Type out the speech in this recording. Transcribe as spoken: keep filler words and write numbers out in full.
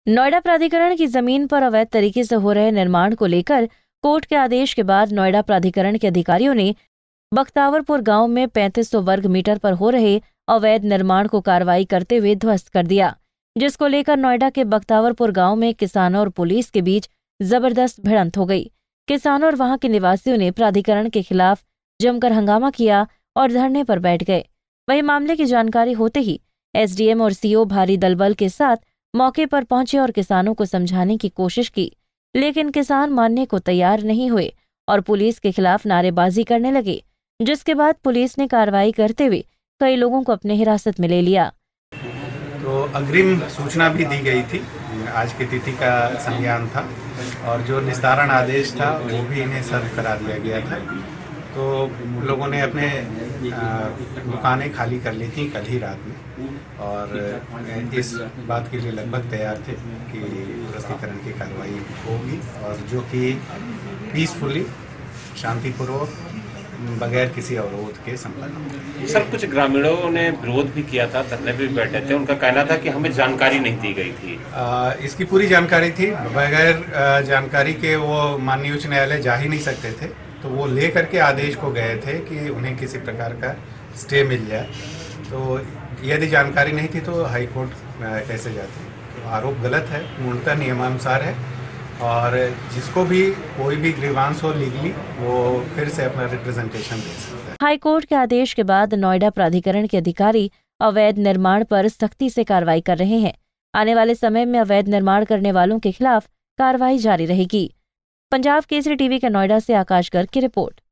नोएडा प्राधिकरण की जमीन पर अवैध तरीके से हो रहे निर्माण को लेकर कोर्ट के आदेश के बाद नोएडा प्राधिकरण के अधिकारियों ने बख्तावरपुर गांव में पैंतीस सौ वर्ग मीटर पर हो रहे अवैध निर्माण को कार्रवाई करते हुए ध्वस्त कर दिया, जिसको लेकर नोएडा के बख्तावरपुर गांव में किसानों और पुलिस के बीच जबरदस्त भिड़ंत हो गई। किसानों और वहां के निवासियों ने प्राधिकरण के खिलाफ जमकर हंगामा किया और धरने पर बैठ गए। वहीं मामले की जानकारी होते ही एसडीएम और सीओ भारी दलबल के साथ मौके पर पहुंचे और किसानों को समझाने की कोशिश की, लेकिन किसान मानने को तैयार नहीं हुए और पुलिस के खिलाफ नारेबाजी करने लगे, जिसके बाद पुलिस ने कार्रवाई करते हुए कई लोगों को अपने हिरासत में ले लिया। तो अग्रिम सूचना भी दी गई थी, आज की तिथि का संज्ञान था और जो निस्तारण आदेश था वो भी इन्हें सर्व करा दिया गया था। तो लोगों ने अपने दुकानें खाली कर ली थी कल ही रात में और इस बात के लिए लगभग तैयार थे कि ध्वस्तीकरण की कार्रवाई होगी और जो कि पीसफुली शांतिपूर्वक बगैर किसी अवरोध के संपन्न हो। सर, कुछ ग्रामीणों ने विरोध भी किया था, धरने पे भी बैठे थे, उनका कहना था कि हमें जानकारी नहीं दी गई थी। आ, इसकी पूरी जानकारी थी, बगैर जानकारी के वो माननीय उच्च न्यायालय जा ही नहीं सकते थे, तो वो ले करके आदेश को गए थे कि उन्हें किसी प्रकार का स्टे मिल जाए। तो यदि जानकारी नहीं थी तो हाई कोर्ट कैसे जाते। तो आरोप गलत है, पूर्णतः नियमानुसार है और जिसको भी कोई भी ग्रीवांस हो लीगली वो फिर से अपना रिप्रेजेंटेशन दे सकता है। हाई कोर्ट के आदेश के बाद नोएडा प्राधिकरण के अधिकारी अवैध निर्माण पर सख्ती से कार्रवाई कर रहे हैं। आने वाले समय में अवैध निर्माण करने वालों के खिलाफ कार्रवाई जारी रहेगी। पंजाब केसरी टीवी के नोएडा से आकाश गर्ग की रिपोर्ट।